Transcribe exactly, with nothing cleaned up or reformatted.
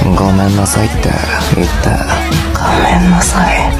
ごめんなさいって言って。 ごめんなさい。